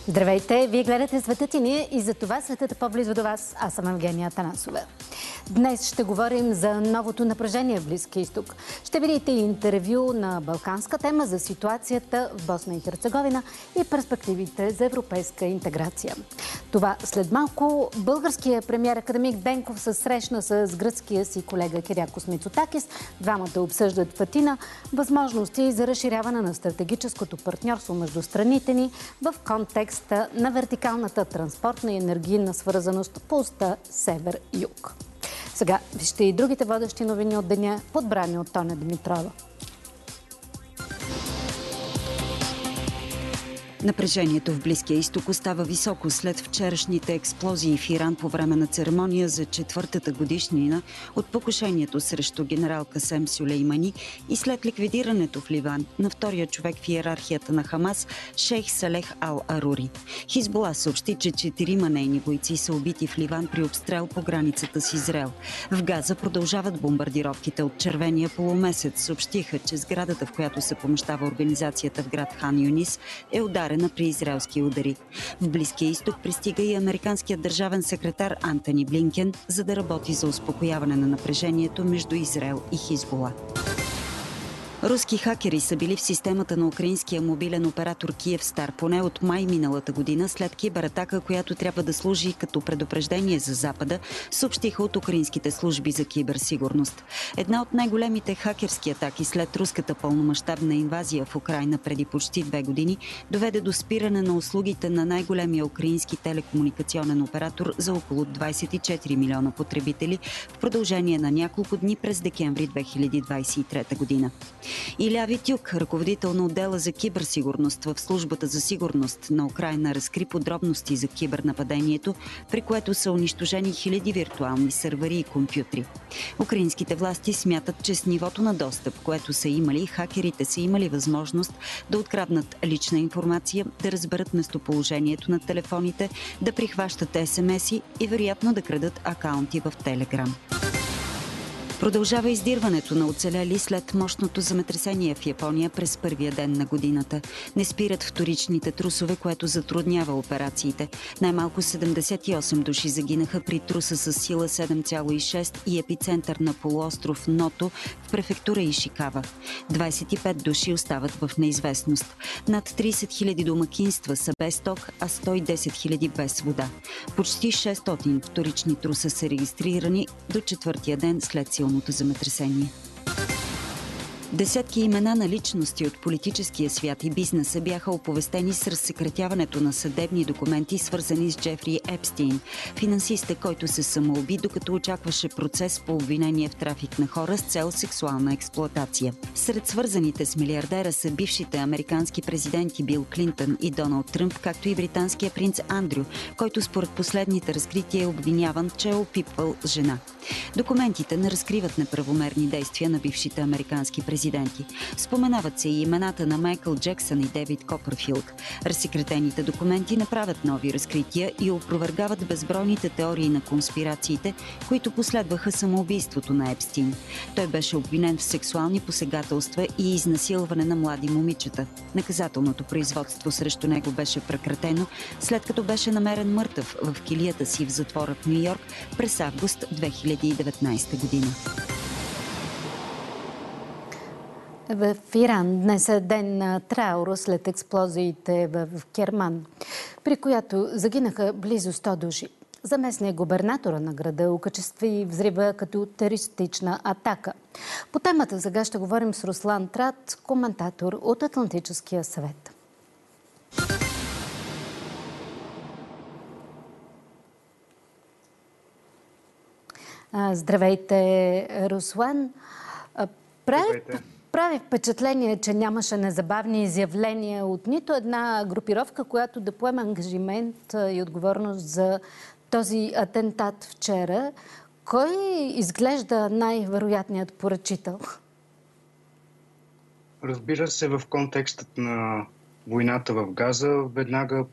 Здравейте! Вие гледате Светът и ние и за това светът е по-близо до вас. Аз съм Евгения Атанасова. Днес ще говорим за новото напрежение в Близкия изток. Ще видите интервю на балканска тема за ситуацията в Босна и Херцеговина и перспективите за европейска интеграция. Това след малко българският премиер академик Денков се срещна с гръцкия си колега Кириакос Мицотакис. Двамата обсъждат в Атина възможности за разширяване на стратегическото партньорство между страните ни в контекста на вертикалната транспортна и енергийна свързаност по оста Север-Юг. Сега вижте и другите водещи новини от деня, подбрани от Тоня Димитрова. Напрежението в Близкия изток остава високо след вчерашните експлозии в Иран по време на церемония за 4-та годишнина от покушението срещу генерал Касем Сюлеймани и след ликвидирането в Ливан на втория човек в иерархията на Хамас, шейх Салех Ал-Арури. Хизбула съобщи, че 4 нейни бойци са убити в Ливан при обстрел по границата с Израел. В Газа продължават бомбардировките от червения полумесец. Съобщиха, че сградата, в която се помещава организацията в град Хан Юнис, е ударена при израелски удари. В Близкия изток пристига и американският държавен секретар Антони Блинкен, за да работи за успокояване на напрежението между Израел и Хизбула. Руски хакери са били в системата на украинския мобилен оператор Киевстар поне от май миналата година след кибератака, която трябва да служи като предупреждение за Запада, съобщиха от украинските служби за киберсигурност. Една от най-големите хакерски атаки след руската пълномащабна инвазия в Украйна преди почти 2 години доведе до спиране на услугите на най-големия украински телекомуникационен оператор за около 24 милиона потребители в продължение на няколко дни през декември 2023 година. Иля Витюк, ръководител на отдела за киберсигурност в службата за сигурност на Украйна, разкри подробности за кибернападението, при което са унищожени хиляди виртуални сървъри и компютри. Украинските власти смятат, че с нивото на достъп, което са имали, хакерите са имали възможност да откраднат лична информация, да разберат местоположението на телефоните, да прихващат СМС-и и вероятно да крадат акаунти в Телеграм. Продължава издирването на оцелели след мощното земетресение в Япония през първия ден на годината. Не спират вторичните трусове, което затруднява операциите. Най-малко 78 души загинаха при труса с сила 7,6 и епицентър на полуостров Ното в префектура Ишикава. 25 души остават в неизвестност. Над 30 000 домакинства са без ток, а 110 000 без вода. Почти 600 вторични труса са регистрирани до четвъртия ден след силното земетресение. Десетки имена на личности от политическия свят и бизнеса бяха оповестени с разсекретяването на съдебни документи, свързани с Джефри Епстин, финансиста, който се самоуби, докато очакваше процес по обвинение в трафик на хора с цел сексуална експлоатация. Сред свързаните с милиардера са бившите американски президенти Бил Клинтън и Доналд Тръмп, както и британския принц Андрю, който според последните разкрития е обвиняван, че е опипвал жена. Документите не разкриват неправомерни действия на бившите американски президенти. Споменават се и имената на Майкъл Джексън и Дейвид Копърфилд. Разсекретените документи не правят нови разкрития и опровергават безбройните теории на конспирациите, които последваха самоубийството на Епстин. Той беше обвинен в сексуални посегателства и изнасилване на млади момичета. Наказателното производство срещу него беше прекратено, след като беше намерен мъртъв в килията си в затвора в Ню-Йорк през август 2019 година. В Иран днес е ден на траур след експлозиите в Керман, при която загинаха близо 100 души. Заместник губернатора на града окачестви взрива като терористична атака. По темата сега ще говорим с Руслан Трат, коментатор от Атлантическия съвет. Здравейте, Руслан. Прави впечатление, че нямаше незабавни изявления от нито една групировка, която да поеме ангажимент и отговорност за този атентат вчера. Кой изглежда най-вероятният поръчител? Разбира се, в контекстът на войната в Газа веднага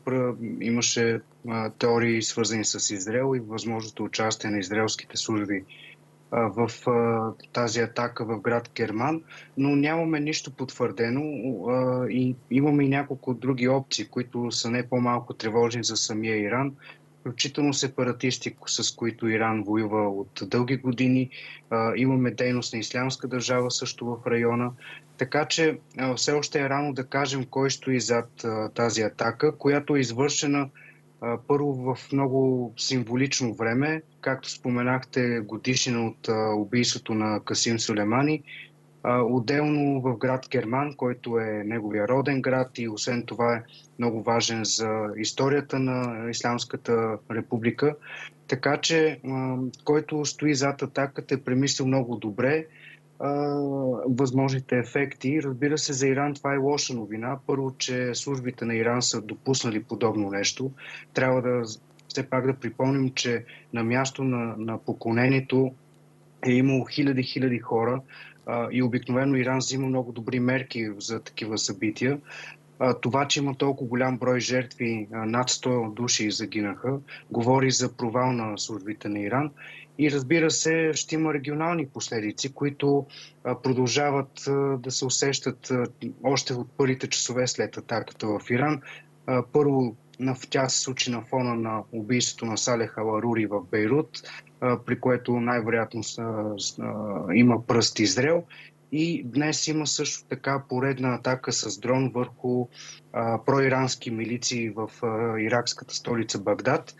имаше теории, свързани с Израел и възможното участие на израелските служби в тази атака в град Керман, но нямаме нищо потвърдено и имаме и няколко други опции, които са не по-малко тревожни за самия Иран, включително сепаратисти, с които Иран воюва от дълги години. Имаме дейност на Ислямска държава също в района. Така че все още е рано да кажем кой стои зад тази атака, която е извършена първо в много символично време, както споменахте, годишнина от убийството на Касим Сулеймани. Отделно в град Керман, който е неговия роден град и освен това е много важен за историята на Исламската република. Така че, който стои зад атаката е премислил много добре възможните ефекти. Разбира се, за Иран това е лоша новина. Първо, че службите на Иран са допуснали подобно нещо. Трябва да все пак да припомним, че на място на поклонението е имало хиляди хора и обикновено Иран взима много добри мерки за такива събития. Това, че има толкова голям брой жертви, над 100 души загинаха, говори за провал на службите на Иран. И разбира се, ще има регионални последици, които продължават да се усещат още от първите часове след атаката в Иран. Първо, тя се случи на фона на убийството на Салех Аларури в Бейрут, при което най-вероятно има пръст Израел. И днес има също така поредна атака с дрон върху проирански милиции в иракската столица Багдад.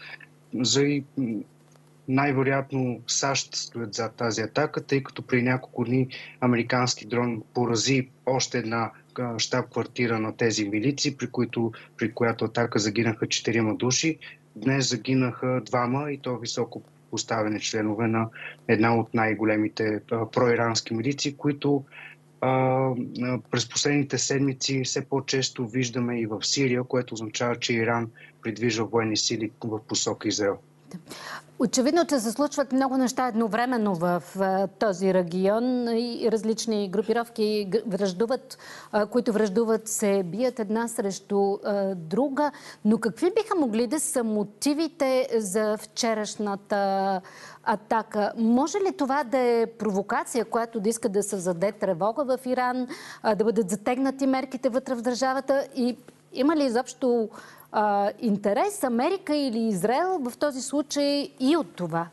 Най-вероятно САЩ стоят зад тази атака, тъй като при няколко дни американски дрон порази още една щаб-квартира на тези милиции, при която атака загинаха 4 души. Днес загинаха 2 и то високо поставени членове на една от най-големите проирански милиции, които през последните седмици все по-често виждаме и в Сирия, което означава, че Иран придвижва военни сили в посока Израел. Очевидно, че се случват много неща едновременно в този регион и различни групировки враждуват, които враждуват, се бият една срещу друга. Но какви биха могли да са мотивите за вчерашната атака? Може ли това да е провокация, която да иска да създаде тревога в Иран, да бъдат затегнати мерките вътре в държавата? И има ли изобщо интерес Америка или Израел в този случай и от това?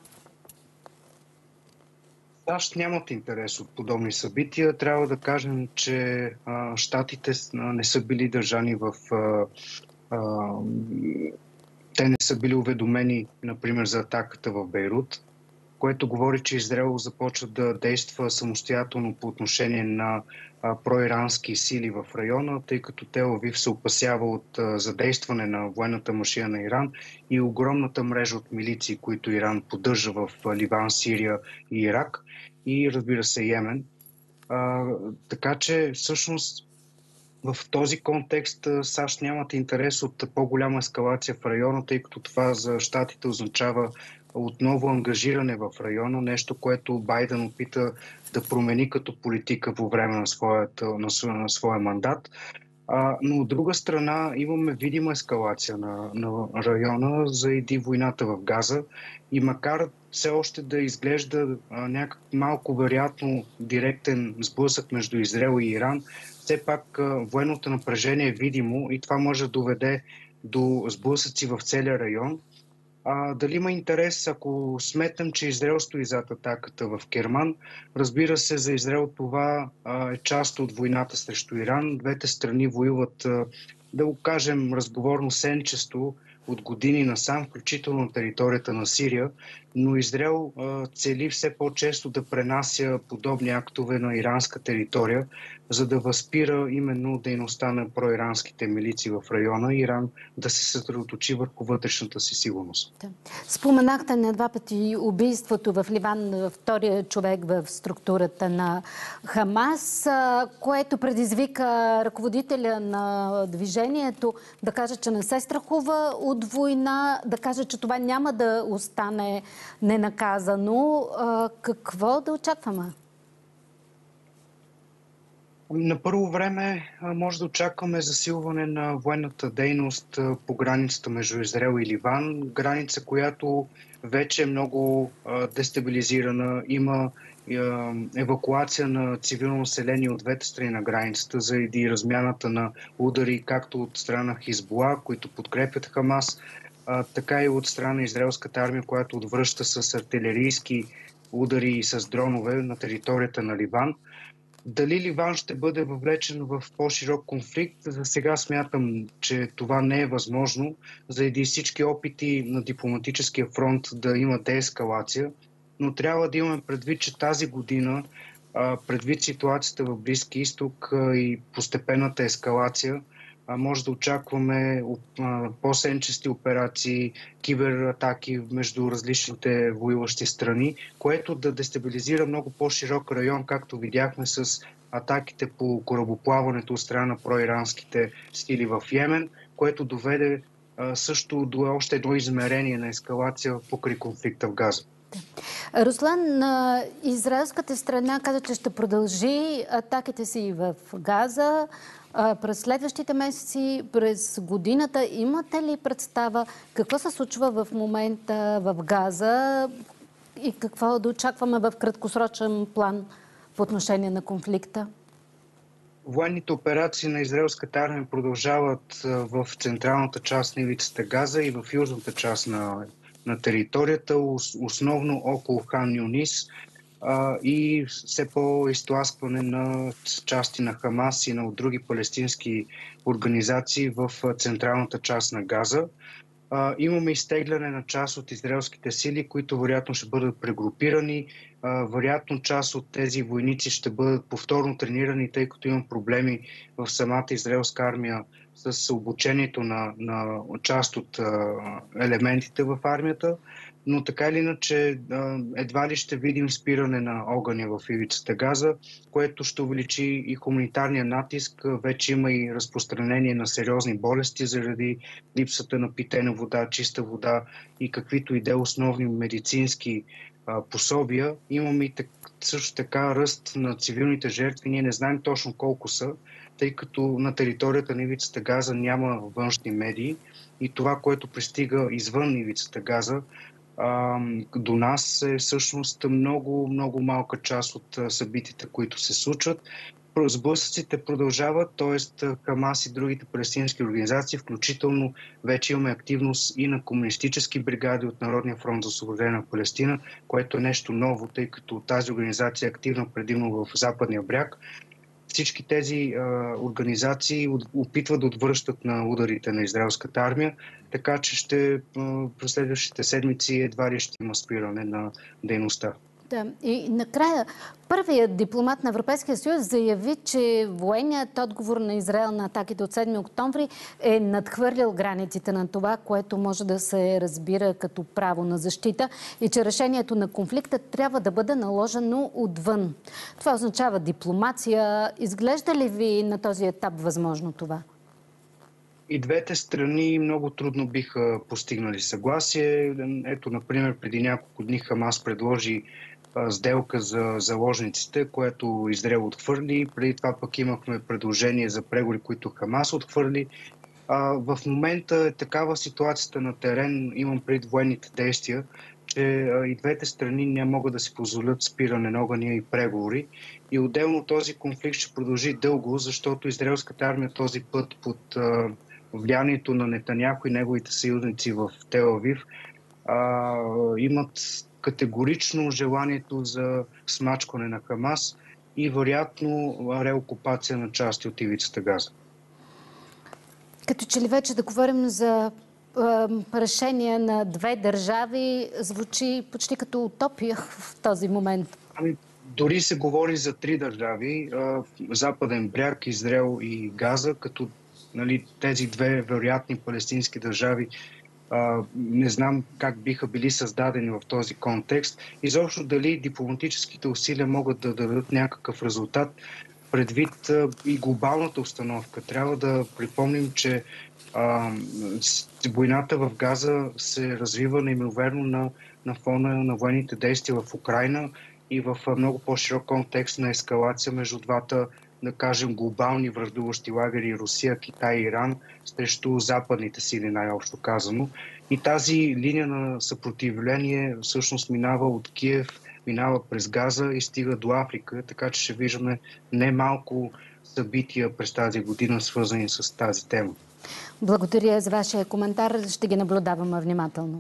САЩ нямат интерес от подобни събития. Трябва да кажем, че щатите не са били държани те не са били уведомени, например, за атаката в Бейрут, което говори, че Израел започва да действа самостоятелно по отношение на проирански сили в района, тъй като Тел Авив се опасява от задействане на военната машина на Иран и огромната мрежа от милиции, които Иран поддържа в Ливан, Сирия и Ирак и, разбира се, Йемен. Така че, всъщност, в този контекст САЩ нямат интерес от по-голяма ескалация в района, тъй като това за щатите означава отново ангажиране в района, нещо, което Байден опита да промени като политика по време на своя мандат. Но от друга страна имаме видима ескалация на района заради войната в Газа и макар все още да изглежда някак малко вероятно директен сблъсък между Израел и Иран, все пак военното напрежение е видимо и това може да доведе до сблъсъци в целия район. Дали има интерес, ако сметнем, че Израел стои зад атаката в Керман? Разбира се, за Израел това е част от войната срещу Иран. Двете страни воюват, да го кажем, разговорно сенчесто от години насам, включително на територията на Сирия, но Израел цели все по-често да пренася подобни актове на иранска територия, за да възпира именно дейността на проиранските милиции в района и Иран да се съсредоточи върху вътрешната си сигурност. Да. Споменахте на 2 пъти убийството в Ливан, втория човек в структурата на Хамас, което предизвика ръководителя на движението да каже, че не се страхува от война, да каже, че това няма да остане ненаказано. Какво да очакваме? На първо време може да очакваме засилване на военната дейност по границата между Израел и Ливан. Граница, която вече е много дестабилизирана. Има евакуация на цивилно население от двете страни на границата заради размяната на удари както от страна Хизбула, които подкрепят Хамас, така и от страна на израелската армия, която отвръща с артилерийски удари и с дронове на територията на Ливан. Дали Ливан ще бъде въвлечен в по-широк конфликт? За сега смятам, че това не е възможно, заради всички опити на дипломатическия фронт да има деескалация, но трябва да имаме предвид, че тази година, предвид ситуацията в Близки изток и постепенната ескалация, може да очакваме по-сенчести операции, кибератаки между различните воюващи страни, което да дестабилизира много по-широк район, както видяхме с атаките по корабоплаването от страна на проиранските сили в Йемен, което доведе също до още едно измерение на ескалация покрай конфликта в Газа. Руслан, израелската страна каза, че ще продължи атаките си в Газа през следващите месеци, през годината. Имате ли представа какво се случва в момента в Газа и какво да очакваме в краткосрочен план по отношение на конфликта? Военните операции на израелската армия продължават в централната част на ивицата Газа и в южната част на територията, основно около Хан Юнис, и все по-изтласкване на части на Хамас и на други палестински организации в централната част на Газа. Имаме изтегляне на част от израелските сили, които вероятно ще бъдат прегрупирани. Вероятно част от тези войници ще бъдат повторно тренирани, тъй като има проблеми в самата израелска армия с обучението на част от елементите в армията. Но така или иначе едва ли ще видим спиране на огъня в ивицата Газа, което ще увеличи и хуманитарния натиск. Вече има и разпространение на сериозни болести заради липсата на питейна вода, чиста вода и каквито и де основни медицински пособия. Имаме и също така ръст на цивилните жертви. Ние не знаем точно колко са, тъй като на територията на ивицата Газа няма външни медии и това, което пристига извън ивицата Газа, до нас е всъщност много, много малка част от събитията, които се случват. Сблъсъците продължават, т.е. Хамас и другите палестински организации, включително вече имаме активност и на комунистически бригади от Народния фронт за освобождение на Палестина, което е нещо ново, тъй като тази организация е активна предимно в Западния бряг. Всички тези организации опитват да отвръщат на ударите на израелската армия, така че през следващите седмици едва ли ще има спиране на дейността. Да. И накрая, първият дипломат на Европейския съюз заяви, че военният отговор на Израел на атаките от 7 октомври е надхвърлил границите на това, което може да се разбира като право на защита и че решението на конфликта трябва да бъде наложено отвън. Това означава дипломация. Изглежда ли ви на този етап възможно това? И двете страни много трудно биха постигнали съгласие. Ето, например, преди няколко дни Хамас предложи сделка за заложниците, което Израел отхвърли. Преди това пък имахме предложение за преговори, които Хамас отхвърли. В момента е такава ситуацията на терен, имам пред военните действия, че и двете страни не могат да си позволят спиране на огъня и преговори. И отделно този конфликт ще продължи дълго, защото израелската армия този път под влиянието на Нетаняху и неговите съюзници в Тел Авив имат категорично желанието за смачкване на Хамас и вероятно реокупация на части от ивицата Газа. Като че ли вече да говорим за решение на две държави, звучи почти като утопия в този момент. Дори се говори за 3 държави, Западен бряг, Израел и Газа, като тези две вероятни палестински държави не знам как биха били създадени в този контекст. Изобщо дали дипломатическите усилия могат да дадат някакъв резултат предвид и глобалната установка. Трябва да припомним, че войната в Газа се развива неимоверно на фона на военните действия в Украйна и в много по-широк контекст на ескалация между двата да кажем, глобални враждуващи лагери Русия, Китай и Иран срещу западните сили, най-общо казано. И тази линия на съпротивление всъщност минава от Киев, минава през Газа и стига до Африка, така че ще виждаме немалко събития през тази година, свързани с тази тема. Благодаря за вашия коментар. Ще ги наблюдаваме внимателно.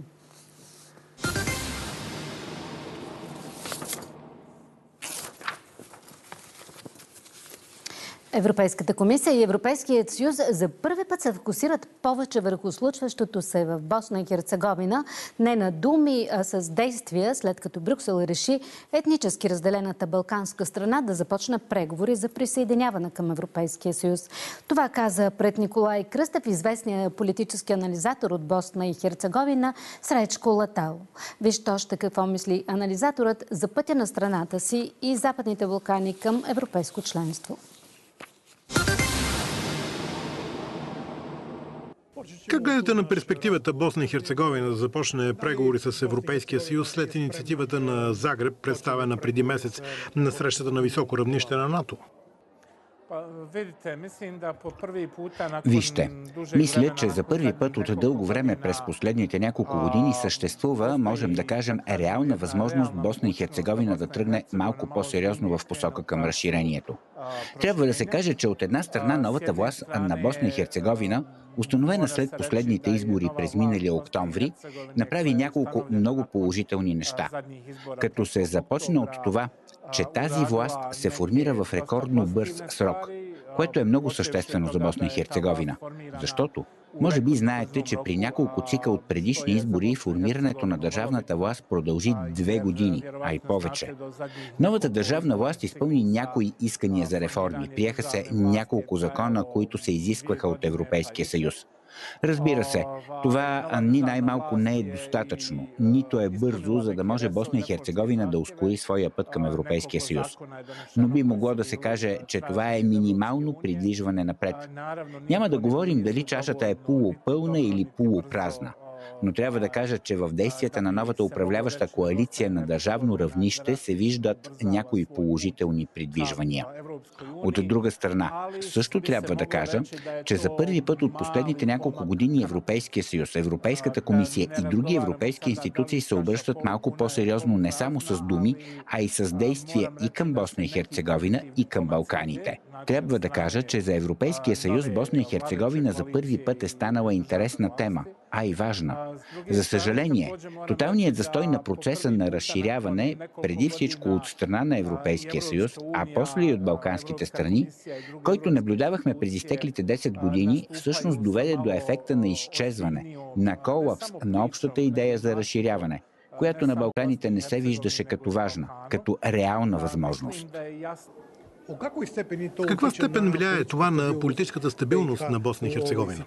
Европейската комисия и Европейският съюз за първи път се фокусират повече върху случващото се в Босна и Херцеговина, не на думи, а с действия, след като Брюксел реши етнически разделената балканска страна да започне преговори за присъединяване към Европейския съюз. Това каза пред Николай Кръстев, известният политически анализатор от Босна и Херцеговина, Сречко Латал. Вижте още какво мисли анализаторът за пътя на страната си и Западните Балкани към европейско членство. Как гледате на перспективата Босна и Херцеговина да започне преговори с Европейския съюз след инициативата на Загреб, представена преди месец на срещата на високо равнище на НАТО? Вижте, мисля, че за първи път от дълго време през последните няколко години съществува, можем да кажем, реална възможност Босна и Херцеговина да тръгне малко по-сериозно в посока към разширението. Трябва да се каже, че от една страна новата власт на Босна и Херцеговина, установена след последните избори през миналия октомври, направи няколко много положителни неща. Като се започна от това, че тази власт се формира в рекордно бърз срок, което е много съществено за Босна и Херцеговина. Защото, може би знаете, че при няколко цика от предишни избори формирането на държавната власт продължи 2 години, а и повече. Новата държавна власт изпълни някои искания за реформи. Приеха се няколко закона, които се изискваха от Европейския съюз. Разбира се, това ни най-малко не е достатъчно, нито е бързо, за да може Босна и Херцеговина да ускори своя път към Европейския съюз. Но би могло да се каже, че това е минимално придвижване напред. Няма да говорим дали чашата е полупълна или полупразна. Но трябва да кажа, че в действията на новата управляваща коалиция на държавно равнище се виждат някои положителни придвижвания. От друга страна, също трябва да кажа, че за първи път от последните няколко години Европейския съюз, Европейската комисия и други европейски институции се обръщат малко по-сериозно не само с думи, а и с действия и към Босна и Херцеговина, и към Балканите. Трябва да кажа, че за Европейския съюз Босна и Херцеговина за първи път е станала интересна тема, а и важна. За съжаление, тоталният застой на процеса на разширяване, преди всичко от страна на Европейския съюз, а после и от балканските страни, който наблюдавахме през изтеклите 10 години, всъщност доведе до ефекта на изчезване, на колапс на общата идея за разширяване, която на Балканите не се виждаше като важна, като реална възможност. В каква степен влияе това на политическата стабилност на Босна и Херцеговина?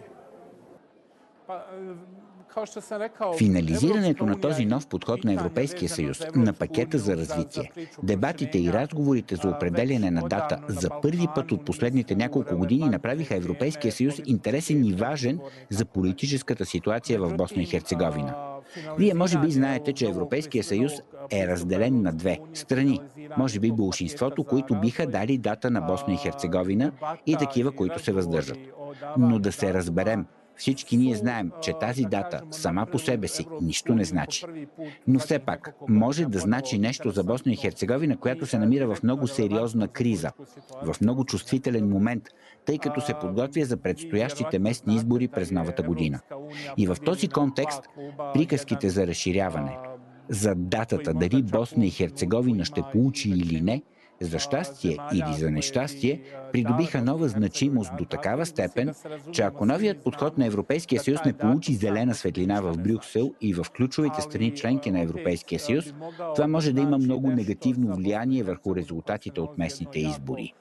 Финализирането на този нов подход на Европейския съюз, на пакета за развитие, дебатите и разговорите за определяне на дата за първи път от последните няколко години направиха Европейския съюз интересен и важен за политическата ситуация в Босна и Херцеговина. Вие може би знаете, че Европейския съюз е разделен на две страни. Може би болшинството, които биха дали дата на Босна и Херцеговина, и такива, които се въздържат. Но да се разберем, всички ние знаем, че тази дата сама по себе си нищо не значи. Но все пак може да значи нещо за Босна и Херцеговина, която се намира в много сериозна криза, в много чувствителен момент, тъй като се подготвя за предстоящите местни избори през новата година. И в този контекст приказките за разширяване, за датата дали Босна и Херцеговина ще получи или не, за щастие или за нещастие, придобиха нова значимост до такава степен, че ако новият подход на Европейския съюз не получи зелена светлина в Брюксел и в ключовите страни членки на Европейския съюз, това може да има много негативно влияние върху резултатите от местните избори.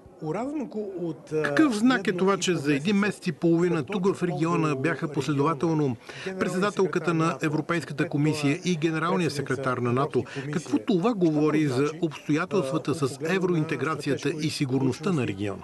Какъв знак е това, че за 1 месец и половина тук в региона бяха последователно председателката на Европейската комисия и генералният секретар на НАТО? Какво това говори за обстоятелствата с евроинтеграцията и сигурността на региона?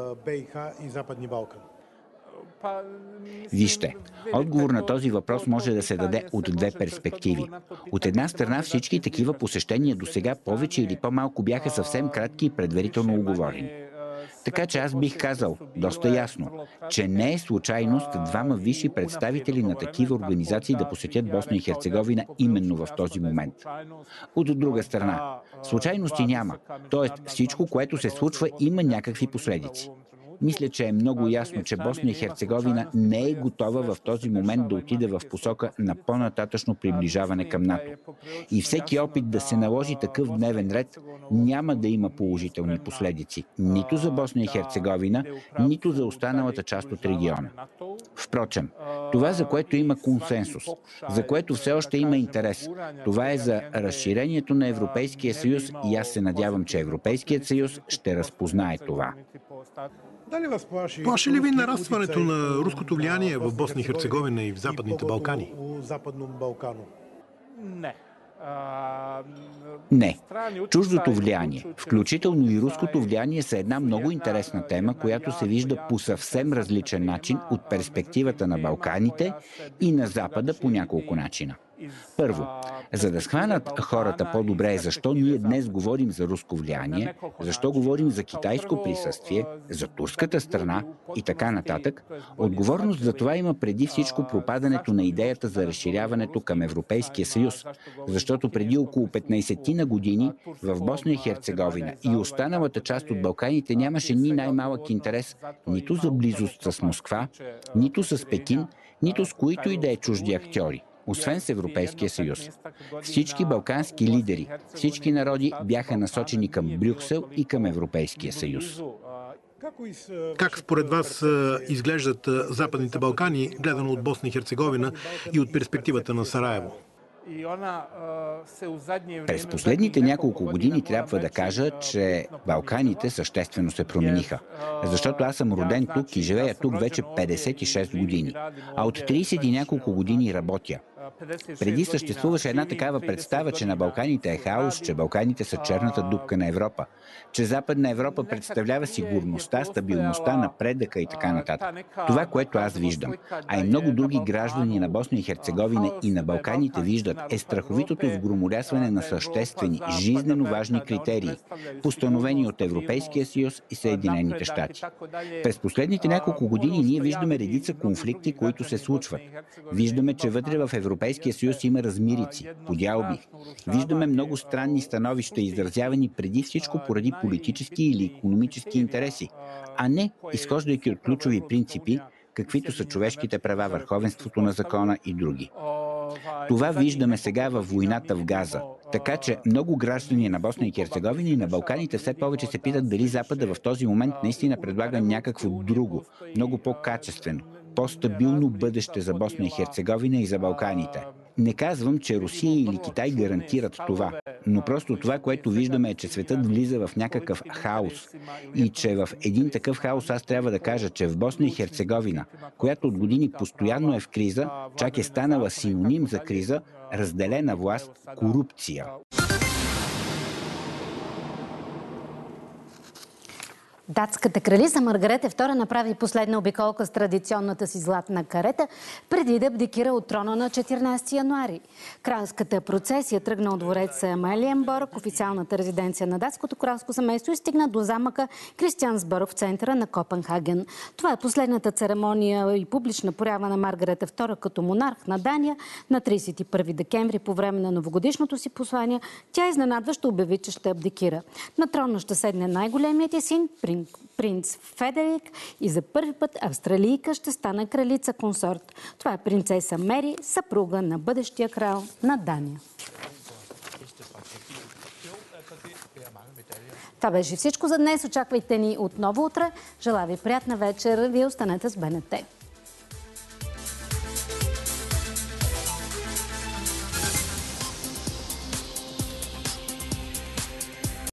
Вижте, отговор на този въпрос може да се даде от две перспективи. От една страна, всички такива посещения досега повече или по-малко бяха съвсем кратки и предварително уговорени. Така че аз бих казал доста ясно, че не е случайност двама висши представители на такива организации да посетят Босна и Херцеговина именно в този момент. От друга страна, случайности няма, т.е. всичко, което се случва, има някакви последици. Мисля, че е много ясно, че Босна и Херцеговина не е готова в този момент да отиде в посока на по-нататъчно приближаване към НАТО. И всеки опит да се наложи такъв дневен ред няма да има положителни последици нито за Босна и Херцеговина, нито за останалата част от региона. Впрочем, това, за което има консенсус, за което все още има интерес, това е за разширението на Европейския съюз и аз се надявам, че Европейският съюз ще разпознае това. Плаши ли ви нарастването на руското влияние в Босна и Херцеговина и в Западните Балкани? Не. Чуждото влияние, включително и руското влияние, са една много интересна тема, която се вижда по съвсем различен начин от перспективата на Балканите и на Запада по няколко начина. Първо, за да схванат хората по-добре защо ние днес говорим за руско влияние, защо говорим за китайско присъствие, за турската страна и така нататък, отговорност за това има преди всичко пропадането на идеята за разширяването към Европейския съюз, защото преди около 15 години в Босна и Херцеговина и останалата част от Балканите нямаше ни най-малък интерес нито за близост с Москва, нито с Пекин, нито с които и да е чужди актьори, освен с Европейския съюз. Всички балкански лидери, всички народи бяха насочени към Брюксел и към Европейския съюз. Как според вас изглеждат Западните Балкани, гледано от Босна и Херцеговина и от перспективата на Сараево? През последните няколко години трябва да кажа, че Балканите съществено се промениха. Защото аз съм роден тук и живея тук вече 56 години. А от 30 и няколко години работя. Преди съществуваше една такава представа, че на Балканите е хаос, че Балканите са черната дупка на Европа, че Западна Европа представлява сигурността, стабилността, напредъка и така нататък. Това, което аз виждам, а и много други граждани на Босна и Херцеговина и на Балканите виждат, е страховитото сгромолясване на съществени, жизнено важни критерии, постановени от Европейския съюз и Съединените щати. През последните няколко години ние виждаме редица конфликти, които се случват. Виждаме, че вътре в Европейския съюз има размирици, подялби. Виждаме много странни становища, изразявани преди всичко поради политически или икономически интереси, а не изхождайки от ключови принципи, каквито са човешките права, върховенството на закона и други. Това виждаме сега във войната в Газа. Така че много граждани на Босна и Херцеговина и на Балканите все повече се питат дали Запада в този момент наистина предлага някакво друго, много по-качествено, по-стабилно бъдеще за Босна и Херцеговина и за Балканите. Не казвам, че Русия или Китай гарантират това, но просто това, което виждаме, е, че светът влиза в някакъв хаос. И че в един такъв хаос аз трябва да кажа, че в Босна и Херцеговина, която от години постоянно е в криза, чак е станала синоним за криза, разделена власт, корупция. Датската кралица Маргарета II направи последна обиколка с традиционната си златна карета, преди да абдикира от трона на 14 януари. Кралската процесия тръгна от двореца Амалиенборг, официалната резиденция на датското кралско семейство, и стигна до замъка Кристиансбърг в центъра на Копенхаген. Това е последната церемония и публична проява на Маргарета II като монарх на Дания. На 31 декември, по време на новогодишното си послание, тя изненадващо обяви, че ще абдикира. На трона ще седне най-големият й син, принц Фредерик, и за първи път австралийка ще стане кралица консорт. Това е принцеса Мери, съпруга на бъдещия крал на Дания. Това беше всичко за днес. Очаквайте ни отново утре. Желая ви приятна вечер. Вие останете с БНТ.